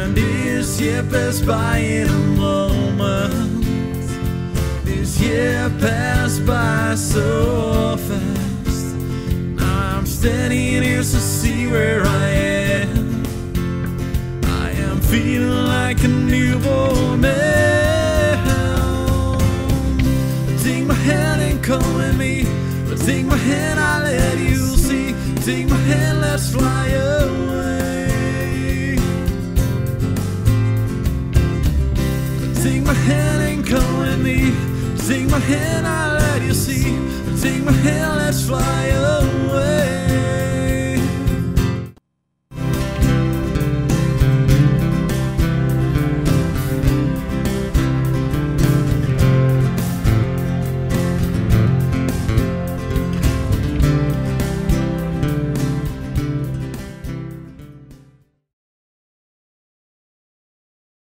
This year passed by in a moment. This year passed by so fast. Now I'm standing here to see where I am. I am feeling like a newborn man. Take my hand and come with me. Take my hand, I'll let you see. Take my hand, let's fly away. Take my hand and come with me. Take my hand, I'll let you see. Take my hand, let's fly away.